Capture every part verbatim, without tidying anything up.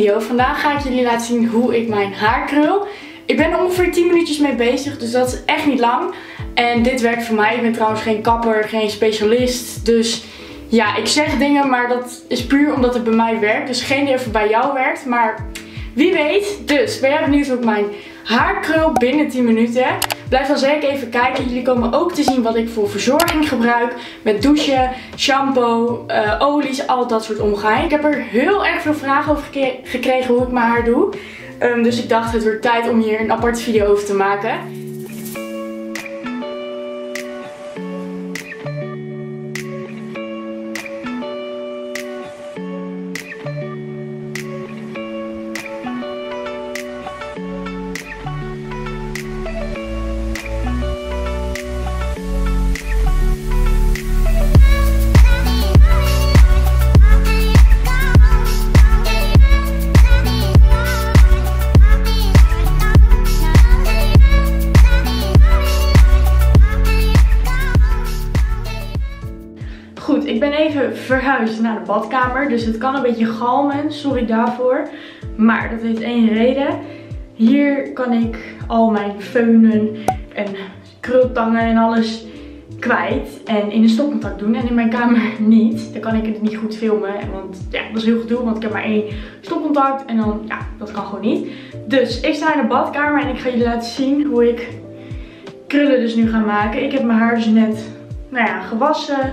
video. Vandaag ga ik jullie laten zien hoe ik mijn haar krul. Ik ben er ongeveer tien minuutjes mee bezig, dus dat is echt niet lang. En dit werkt voor mij. Ik ben trouwens geen kapper, geen specialist. Dus ja, ik zeg dingen, maar dat is puur omdat het bij mij werkt. Dus geen idee of het bij jou werkt, maar wie weet. Dus ben jij benieuwd hoe ik mijn haar krul binnen tien minuten? Blijf dan zeker even kijken. Jullie komen ook te zien wat ik voor verzorging gebruik. Met douchen, shampoo, uh, olies, al dat soort omgaan. Ik heb er heel erg veel vragen over gekregen hoe ik mijn haar doe. Um, dus ik dacht het wordt tijd om hier een aparte video over te maken. Goed, ik ben even verhuisd naar de badkamer, dus het kan een beetje galmen, sorry daarvoor. Maar dat heeft één reden. Hier kan ik al mijn feunen en krultangen en alles kwijt en in een stopcontact doen. En in mijn kamer niet. Dan kan ik het niet goed filmen, want ja, dat is heel gedoe, want ik heb maar één stopcontact en dan, ja, dat kan gewoon niet. Dus ik sta in de badkamer en ik ga jullie laten zien hoe ik krullen dus nu ga maken. Ik heb mijn haar dus net, nou ja, gewassen.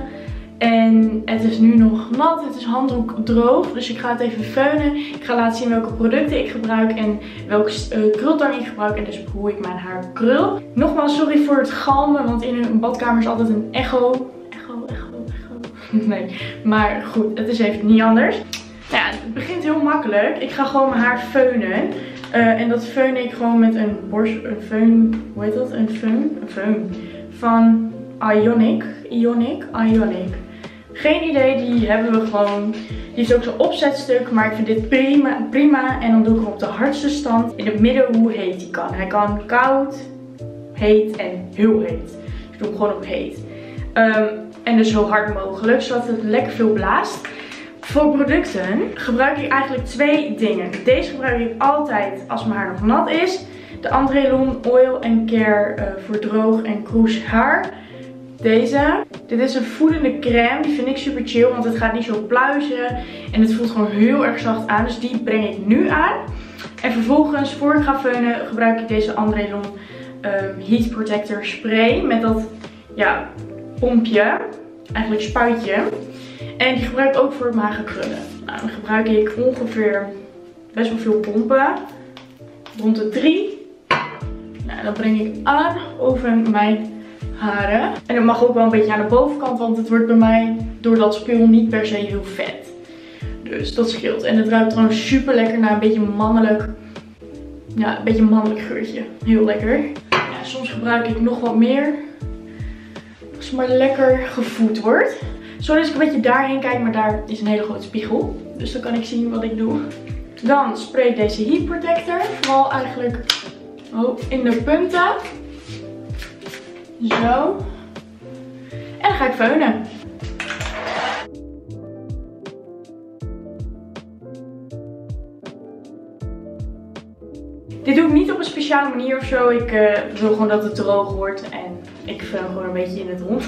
En het is nu nog nat, het is handdoek droog, dus ik ga het even feunen. Ik ga laten zien welke producten ik gebruik en welke uh, krultang ik gebruik en dus hoe ik mijn haar krul. Nogmaals, sorry voor het galmen, want in een badkamer is altijd een echo. Echo, echo, echo. Nee, maar goed, het is even niet anders. Nou ja, het begint heel makkelijk. Ik ga gewoon mijn haar feunen. Uh, en dat feun ik gewoon met een borst, een feun, hoe heet dat? Een feun? Een feun. Van Ionic. Ionic? Ionic. Geen idee, die hebben we gewoon. Die is ook zo'n opzetstuk, maar ik vind dit prima, prima. En dan doe ik hem op de hardste stand. In het midden hoe heet die kan. Hij kan koud, heet en heel heet. Dus ik doe hem gewoon op heet. Um, en dus zo hard mogelijk, zodat het lekker veel blaast. Voor producten gebruik ik eigenlijk twee dingen. Deze gebruik ik altijd als mijn haar nog nat is. De Andrelon Oil and Care uh, voor droog en kroes haar. Deze. Dit is een voedende crème. Die vind ik super chill, want het gaat niet zo pluizen. En het voelt gewoon heel erg zacht aan. Dus die breng ik nu aan. En vervolgens, voor ik ga feunen, gebruik ik deze Andrelon um, Heat Protector Spray. Met dat, ja, pompje. Eigenlijk spuitje. En die gebruik ik ook voor mijn haarkrullen. Nou, dan gebruik ik ongeveer best wel veel pompen. Rond de drie. Nou, dat breng ik aan over mijn haren. En het mag ook wel een beetje aan de bovenkant, want het wordt bij mij door dat spul niet per se heel vet. Dus dat scheelt. En het ruikt trouwens super lekker naar een beetje mannelijk, ja, een beetje mannelijk geurtje. Heel lekker. Ja, soms gebruik ik nog wat meer. Als het maar lekker gevoed wordt. Sorry als ik een beetje daarheen kijk, maar daar is een hele grote spiegel. Dus dan kan ik zien wat ik doe. Dan spray ik deze Heat Protector. Vooral eigenlijk oh, in de punten. Zo. En dan ga ik feunen. Dit doe ik niet op een speciale manier of zo. Ik uh, wil gewoon dat het droog wordt. En ik feun gewoon een beetje in het rond.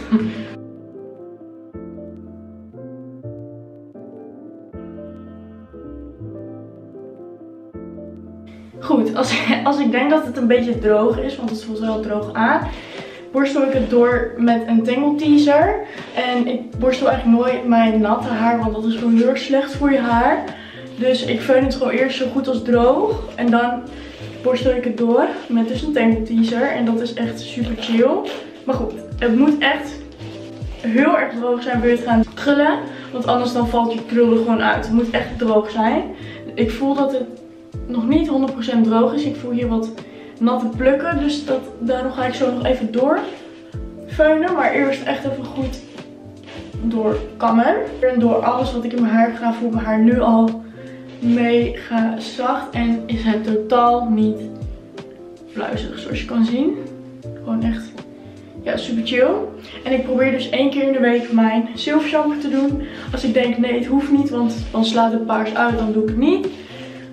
Goed, als, als ik denk dat het een beetje droog is, want het voelt wel droog aan, borstel ik het door met een tangle teaser. En ik borstel eigenlijk nooit mijn natte haar, want dat is gewoon heel erg slecht voor je haar. Dus ik feun het gewoon eerst zo goed als droog. En dan borstel ik het door met dus een tangle teaser. En dat is echt super chill. Maar goed, het moet echt heel erg droog zijn wil je het gaan krullen. Want anders dan valt je krullen gewoon uit. Het moet echt droog zijn. Ik voel dat het nog niet honderd procent droog is. Ik voel hier wat natte plukken. Dus dat, daarom ga ik zo nog even door feunen. Maar eerst echt even goed doorkammen. En door alles wat ik in mijn haar ga, voelt mijn haar nu al mega zacht. En is het totaal niet pluizig, zoals je kan zien. Gewoon echt, ja, super chill. En ik probeer dus één keer in de week mijn zilvershampoo te doen. Als ik denk, nee, het hoeft niet, want dan slaat het paars uit, dan doe ik het niet.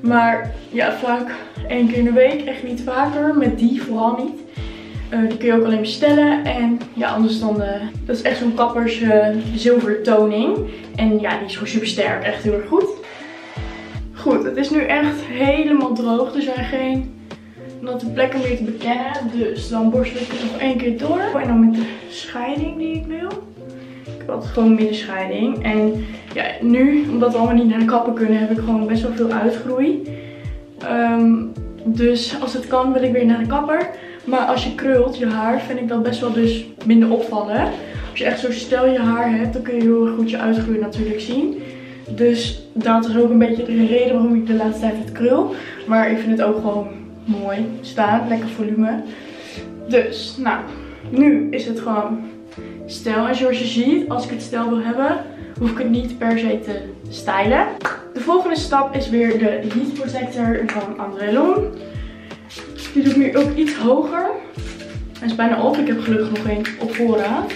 Maar ja, vaak één keer in de week. Echt niet vaker. Met die vooral niet. Uh, die kun je ook alleen bestellen. En ja, anders dan... Uh, dat is echt zo'n kappers uh, zilvertoning. En ja, die is gewoon super sterk. Echt heel erg goed. Goed, het is nu echt helemaal droog. Er zijn geen natte plekken meer te bekennen. Dus dan borstel ik het nog één keer door. En dan met de scheiding die ik wil. Ik heb altijd gewoon middenscheiding. En ja, nu, omdat we allemaal niet naar de kapper kunnen, heb ik gewoon best wel veel uitgroei. Um, dus als het kan wil ik weer naar de kapper. Maar als je krult je haar, vind ik dat best wel dus minder opvallen. Als je echt zo stel je haar hebt, dan kun je heel erg goed je uitgroei natuurlijk zien. Dus dat is ook een beetje de reden waarom ik de laatste tijd het krul. Maar ik vind het ook gewoon mooi staan. Lekker volume. Dus, nou, nu is het gewoon stijl. En zoals je ziet, als ik het stijl wil hebben, hoef ik het niet per se te stylen. De volgende stap is weer de Heat Protector van André Long. Die doe ik nu ook iets hoger. Hij is bijna op. Ik heb gelukkig nog één op voorraad.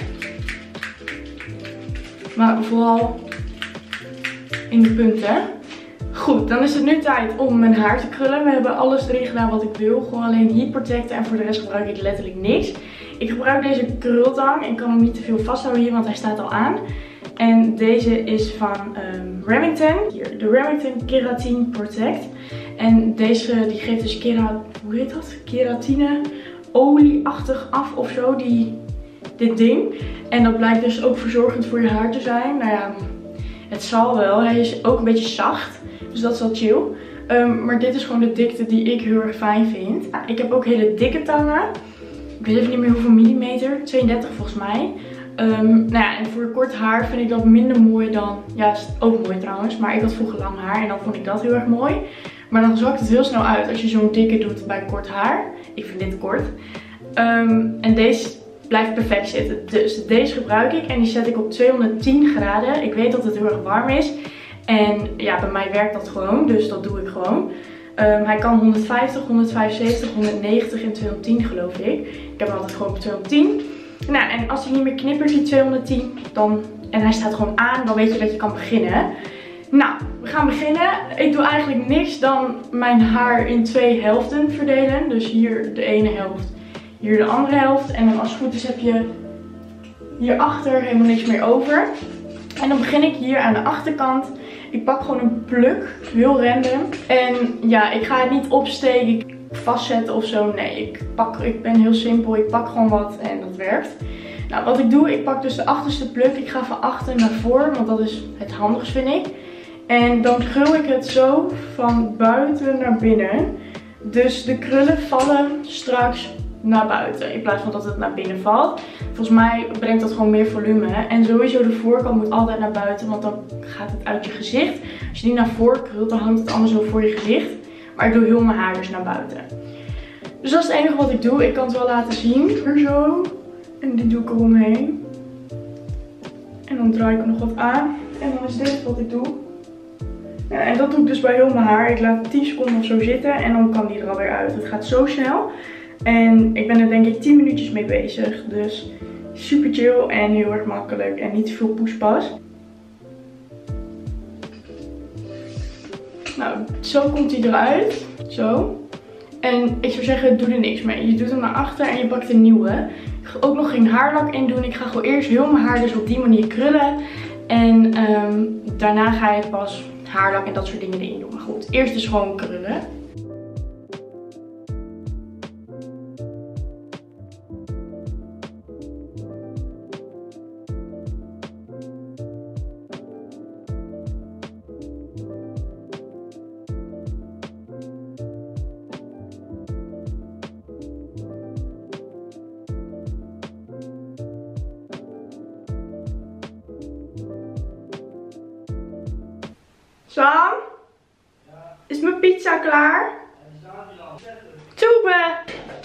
Maar vooral in de punten. Goed, dan is het nu tijd om mijn haar te krullen. We hebben alles erin gedaan wat ik wil. Gewoon alleen Heat Protector en voor de rest gebruik ik letterlijk niks. Ik gebruik deze krultang. Ik kan hem niet te veel vasthouden hier, want hij staat al aan. En deze is van um, Remington. Hier, de Remington Keratine Protect. En deze die geeft dus kera, hoe heet dat? keratine olieachtig af of zo. Die, dit ding. En dat blijkt dus ook verzorgend voor je haar te zijn. Nou ja, het zal wel. Hij is ook een beetje zacht. Dus dat is wel chill. Um, maar dit is gewoon de dikte die ik heel erg fijn vind. Ja, ik heb ook hele dikke tangen. Ik weet even niet meer hoeveel millimeter. tweeëndertig volgens mij. Um, nou ja, en voor kort haar vind ik dat minder mooi dan... Ja, is ook mooi trouwens. Maar ik had vroeger lang haar en dan vond ik dat heel erg mooi. Maar dan zakt het heel snel uit als je zo'n dikke doet bij kort haar. Ik vind dit kort. Um, en deze blijft perfect zitten. Dus deze gebruik ik en die zet ik op tweehonderdtien graden. Ik weet dat het heel erg warm is. En ja, bij mij werkt dat gewoon. Dus dat doe ik gewoon. Um, hij kan honderdvijftig, honderdvijfenzeventig, honderdnegentig en tweehonderdtien geloof ik. Ik heb hem altijd gewoon op tweehonderdtien. Nou, en als hij niet meer knippert, die tweehonderdtien, dan, en hij staat gewoon aan, dan weet je dat je kan beginnen. Nou, we gaan beginnen. Ik doe eigenlijk niks dan mijn haar in twee helften verdelen. Dus hier de ene helft, hier de andere helft. En dan als het goed is heb je hierachter helemaal niks meer over. En dan begin ik hier aan de achterkant. Ik pak gewoon een pluk, heel random. En ja, ik ga het niet opsteken, vastzetten of zo. Nee, ik, pak, ik ben heel simpel. Ik pak gewoon wat en dat werkt. Nou, wat ik doe, ik pak dus de achterste pluk. Ik ga van achter naar voor, want dat is het handigst vind ik. En dan krul ik het zo van buiten naar binnen. Dus de krullen vallen straks naar buiten. In plaats van dat het naar binnen valt. Volgens mij brengt dat gewoon meer volume. En sowieso de voorkant moet altijd naar buiten. Want dan gaat het uit je gezicht. Als je die naar voren krult, dan hangt het allemaal zo voor je gezicht. Maar ik doe heel mijn haar dus naar buiten. Dus dat is het enige wat ik doe. Ik kan het wel laten zien. Hier zo. En dit doe ik eromheen. En dan draai ik er nog wat aan. En dan is dit wat ik doe. Ja, en dat doe ik dus bij heel mijn haar. Ik laat tien seconden of zo zitten. En dan kan die er alweer uit. Het gaat zo snel. En ik ben er denk ik tien minuutjes mee bezig. Dus super chill en heel erg makkelijk. En niet veel poespas. Nou, zo komt hij eruit. Zo. En ik zou zeggen, doe er niks mee. Je doet hem naar achter en je pakt een nieuwe. Ik ga ook nog geen haarlak in doen. Ik ga gewoon eerst heel mijn haar dus op die manier krullen. En um, daarna ga je pas haarlak en dat soort dingen erin doen. Maar goed, eerst dus gewoon krullen. Sam? Ja. Is mijn pizza klaar? Ja, die staat hier al. Toebe!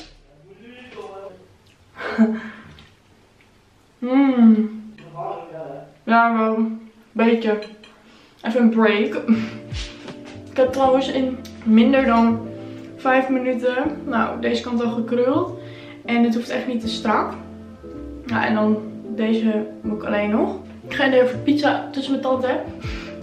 Mmm. Ja, wel een beetje. Even een break. Ik heb trouwens in minder dan vijf minuten, nou, deze kant al gekruld. En het hoeft echt niet te strak. Nou, en dan deze moet ik alleen nog. Ik ga even pizza tussen mijn tanden.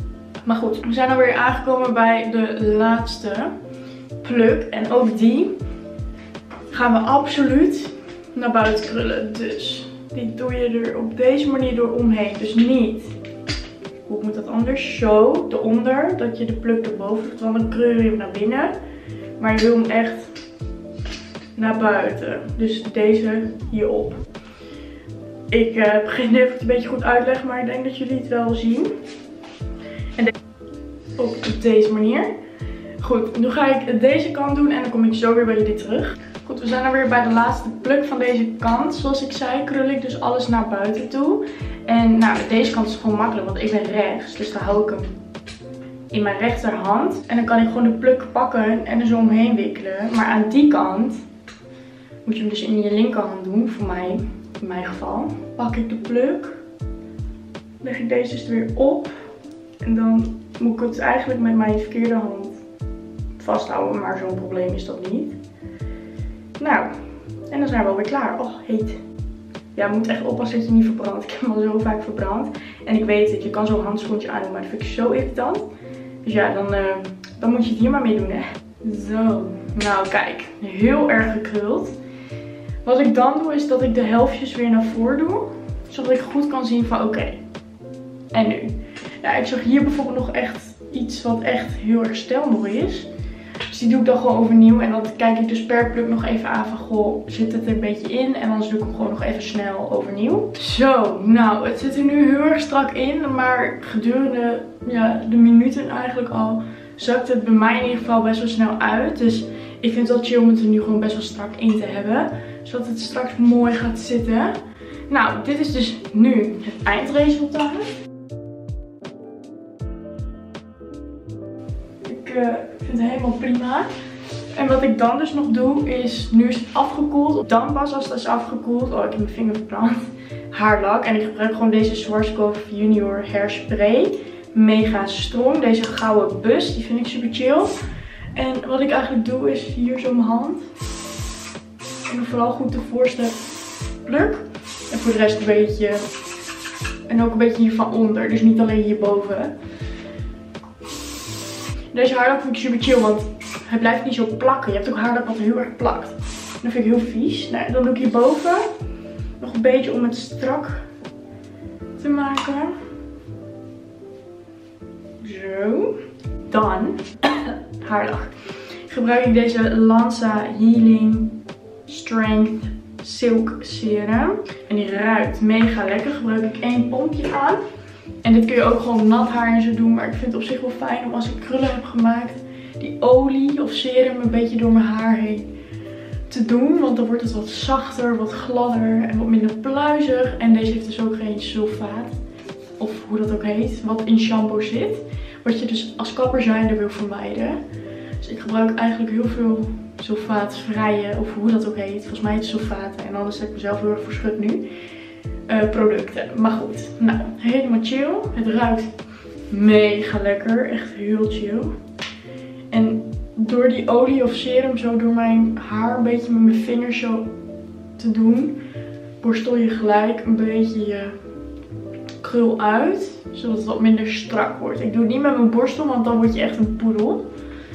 Maar goed, we zijn alweer aangekomen bij de laatste pluk. En ook die gaan we absoluut naar buiten krullen. Dus die doe je er op deze manier door omheen. Dus niet, hoe moet dat anders? Zo, eronder, dat je de pluk erboven doet. Want dan krul je hem naar binnen. Maar je wil hem echt naar buiten. Dus deze hierop. Ik uh, begin even het een beetje goed uitleggen, maar ik denk dat jullie het wel zien. En ook op deze manier. Goed, nu ga ik deze kant doen en dan kom ik zo weer bij jullie terug. Goed, we zijn er weer bij de laatste pluk van deze kant. Zoals ik zei, krul ik dus alles naar buiten toe. En nou, deze kant is gewoon makkelijk, want ik ben rechts. Dus dan hou ik hem in mijn rechterhand. En dan kan ik gewoon de pluk pakken en er zo omheen wikkelen. Maar aan die kant moet je hem dus in je linkerhand doen, voor mij, in mijn geval. Pak ik de pluk, leg ik deze dus weer op. En dan moet ik het eigenlijk met mijn verkeerde hand vasthouden, maar zo'n probleem is dat niet. Nou, en dan zijn we alweer klaar. Oh, heet. Ja, je moet echt oppassen dat je niet verbrandt. Ik heb hem al zo vaak verbrand. En ik weet het, je kan zo'n handschoentje aandoen, maar dat vind ik zo irritant. Dus ja, dan, uh, dan moet je het hier maar mee doen, hè. Zo, nou kijk, heel erg gekruld. Wat ik dan doe, is dat ik de helftjes weer naar voren doe. Zodat ik goed kan zien van, oké, okay. En nu. Ja, ik zag hier bijvoorbeeld nog echt iets wat echt heel erg stijlmooi is. Dus die doe ik dan gewoon overnieuw. En dan kijk ik dus per pluk nog even aan van, goh, zit het er een beetje in? En anders doe ik hem gewoon nog even snel overnieuw. Zo, nou, het zit er nu heel erg strak in. Maar gedurende ja, de minuten eigenlijk al zakt het bij mij in ieder geval best wel snel uit. Dus ik vind het wel chill om het er nu gewoon best wel strak in te hebben. Zodat het straks mooi gaat zitten. Nou, dit is dus nu het eindresultaat. Ik uh, vind het helemaal prima. En wat ik dan dus nog doe is, nu is het afgekoeld. Dan pas als het is afgekoeld, oh ik heb mijn vinger verbrand, haarlak. En ik gebruik gewoon deze Schwarzkopf Junior Hairspray. Mega strong. Deze gouden bus, die vind ik super chill. En wat ik eigenlijk doe is hier zo mijn hand. En vooral goed de voorste pluk. En voor de rest een beetje. En ook een beetje hiervan onder. Dus niet alleen hierboven. Deze haarlak vind ik super chill. Want hij blijft niet zo plakken. Je hebt ook haarlak wat heel erg plakt. Dat vind ik heel vies. Nou, dan doe ik hierboven nog een beetje om het strak te maken. Zo. Dan haarlak. Gebruik ik deze Lanza Healing Strength Silk Serum. En die ruikt mega lekker. Gebruik ik één pompje aan. En dit kun je ook gewoon nat haar en zo doen. Maar ik vind het op zich wel fijn om als ik krullen heb gemaakt, die olie of serum een beetje door mijn haar heen te doen. Want dan wordt het wat zachter, wat gladder en wat minder pluizig. En deze heeft dus ook geen sulfaat. Of hoe dat ook heet. Wat in shampoo zit. Wat je dus als kapper zijnde wil vermijden. Dus ik gebruik eigenlijk heel veel sulfaatvrije, of hoe dat ook heet. Volgens mij heet het sulfaten. En anders heb ik mezelf heel erg verschut nu. Uh, producten. Maar goed. Nou, helemaal chill. Het ruikt mega lekker. Echt heel chill. En door die olie of serum zo door mijn haar een beetje met mijn vingers zo te doen, borstel je gelijk een beetje je krul uit. Zodat het wat minder strak wordt. Ik doe het niet met mijn borstel, want dan word je echt een poedel.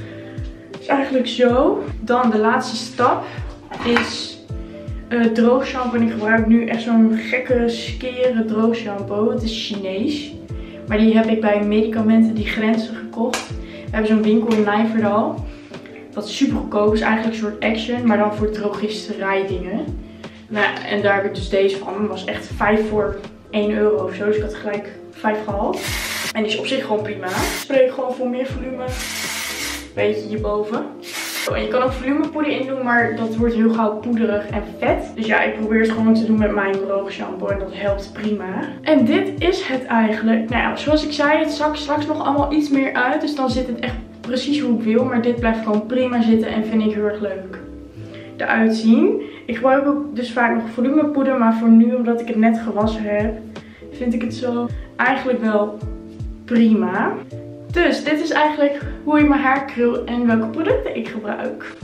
Dus eigenlijk zo. Dan de laatste stap is uh, droog shampoo. En ik gebruik nu echt zo'n gekke skere droog shampoo. Het is Chinees. Maar die heb ik bij Medicamenten Die Grenzen gekocht. We hebben zo'n winkel in Nijverdal. Dat is super goedkoop. Is eigenlijk een soort Action. Maar dan voor drogisterij dingen. Nou, en daar heb ik dus deze van. Dat was echt vijf voor één euro of zo. Dus ik had gelijk vijf gehaald. En die is op zich gewoon prima. Spray gewoon voor meer volume. Beetje hierboven. Oh, en je kan ook volumepoeder in doen, maar dat wordt heel gauw poederig en vet. Dus ja, ik probeer het gewoon te doen met mijn droog shampoo en dat helpt prima. En dit is het eigenlijk. Nou ja, zoals ik zei, het zakt straks nog allemaal iets meer uit. Dus dan zit het echt precies hoe ik wil. Maar dit blijft gewoon prima zitten en vind ik heel erg leuk eruit zien. Ik gebruik ook dus vaak nog volumepoeder, maar voor nu, omdat ik het net gewassen heb, vind ik het zo eigenlijk wel prima. Dus dit is eigenlijk hoe ik mijn haar krul en welke producten ik gebruik.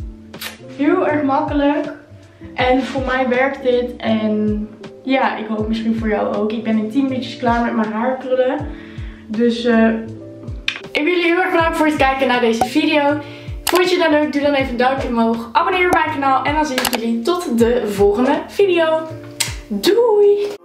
Heel erg makkelijk. En voor mij werkt dit. En ja, ik hoop misschien voor jou ook. Ik ben in tien minuutjes klaar met mijn haar krullen. Dus uh, jullie heel erg bedankt voor het kijken naar deze video. Vond je dat leuk? Doe dan even een duimpje omhoog. Abonneer op mijn kanaal. En dan zie ik jullie tot de volgende video. Doei!